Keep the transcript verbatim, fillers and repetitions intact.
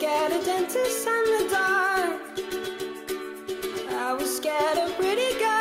scared of dentists and the dark. I was scared of pretty girls.